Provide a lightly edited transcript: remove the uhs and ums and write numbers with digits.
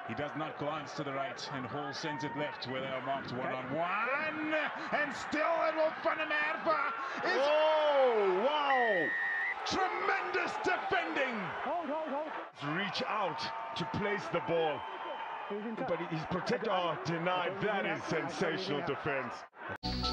He does not glance to the right, and Hall sends it left where they are marked one-on-one, and still Edwill van der Merwe is... Oh, wow! Tremendous defending! Reach out to place the ball, but he's protected. Oh, denied. That is sensational defense.